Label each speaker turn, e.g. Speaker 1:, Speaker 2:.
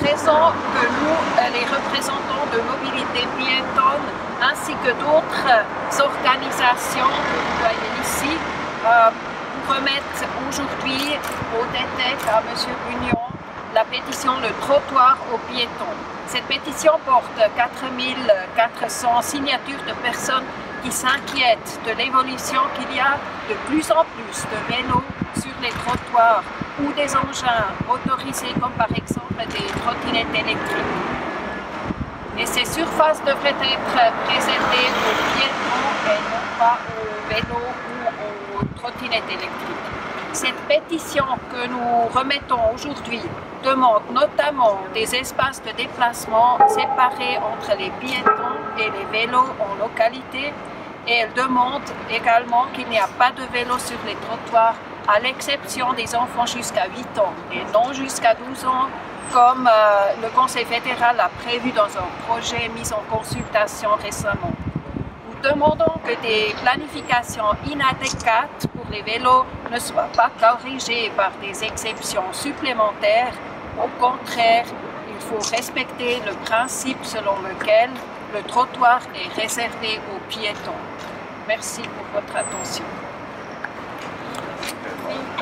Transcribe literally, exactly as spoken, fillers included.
Speaker 1: raison que nous, les représentants de mobilité piétonne, ainsi que d'autres organisations que vous voyez ici, euh, remettent aujourd'hui au D T E C, à M. Bugnon, la pétition « Le trottoir aux piétons ». Cette pétition porte quatre mille quatre cents signatures de personnes qui s'inquiètent de l'évolution qu'il y a de plus en plus de vélos sur les trottoirs ou des engins motorisés comme par exemple des trottinettes électriques. Et ces surfaces devraient être préservées aux piétons et non pas aux vélos ou aux trottinettes électriques. Cette pétition que nous remettons aujourd'hui demande notamment des espaces de déplacement séparés entre les piétons et les vélos en localité, et elle demande également qu'il n'y a pas de vélos sur les trottoirs à l'exception des enfants jusqu'à huit ans et non jusqu'à douze ans comme euh, le Conseil fédéral l'a prévu dans un projet mis en consultation récemment. Nous demandons que des planifications inadéquates pour les vélos ne soient pas corrigées par des exceptions supplémentaires. Au contraire, il faut respecter le principe selon lequel le trottoir est réservé aux piétons. Merci pour votre attention.